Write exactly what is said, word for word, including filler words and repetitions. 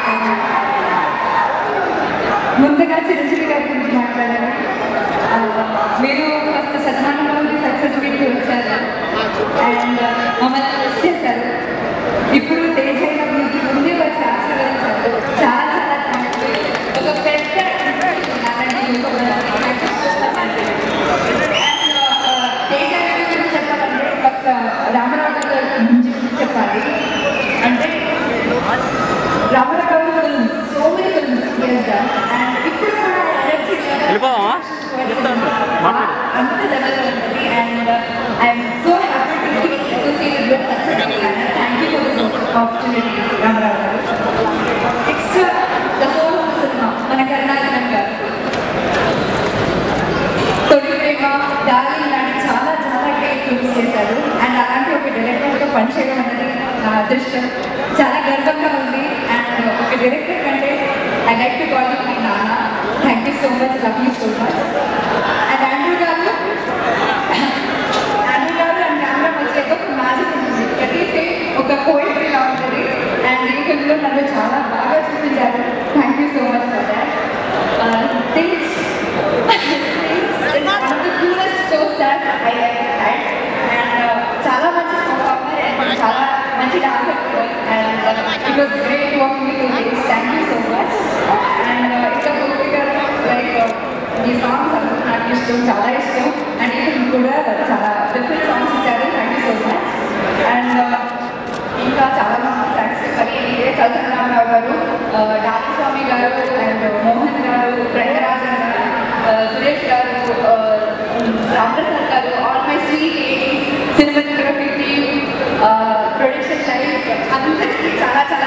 ముందుగా చిరంజీవి గారి గురించి మాట్లాడాలి. మీరు ఫస్ట్ శతమానంలోని సక్సెస్ మీట్కి వచ్చారు అండ్ మమ్మల్ని మిస్ చేశారు. ఇప్పుడు తేజైన మీకు ముందే వచ్చి ఆశీర్వదించారు. చాలా చాలా థ్యాంక్స్. ఒక పెద్ద తేజైన గురించి చెప్పాలంటే ఫస్ట్ రామారావు గారి గురించి చెప్పాలి. అంటే Rama Rao garu films so many films and ఇప్పుడు కూడా ఎనర్జీ అంత లెవెల్లో ఉంటుంది and I'm so happy to be associated with such a thank you for this opportunity Rama Rao garu. Next the soul of the cinema మన కరుణాకరన్ గారు. తొలి ప్రేమ, డార్లింగ్ లాంటి చాలా చాలా గ్రేట్ ఫిల్మ్స్ చేశారు అండ్ అలాంటి ఒక డైరెక్టర్తో పనిచేయడం అనేది నా అదృష్టం. చాలా గర్వంగా ఉంది అండ్ ఒక డైరెక్టర్ కంటే I like to call you my నాన్న. Thank you so much, love you so much. And Andrew garu Andrew garu and camera మధ్య ఏదో ఒక మ్యాజిక్ ఉంటుంది. ప్రతిదీ ఒక పోయిటరీలా ఉంటుంది అండ్ ఈ ఫిల్మ్లో నన్ను చాలా బాగా చూపించారు. Thank you so much for that. Things coolest shows that I had and చాలా మంచి పర్ఫార్మర్ అండ్ చాలా మంచి dancer and it was great working with you. Thank you so much. And ఇంకా పూర్తి గారు లైక్ ఈ సాంగ్స్ అందరూ నాకు ఇష్టం, చాలా ఇష్టం అండ్ ఈ ఫిల్మ్ కూడా చాలా డిఫరెంట్ సాంగ్స్ ఇచ్చారు. Thank you so much. And ఇంకా చాలా మంది థ్యాంక్స్ చెప్పాలి. ఇదే కల్సన్ రామారావు గారు, డాలి స్వామి గారు అండ్ మోహన్ గారు, రంగరాజన్ గారు, Suresh garu, Ramprasad garu, all my sweet ladies, cinematography team, production life అందరికీ చాలా చాలా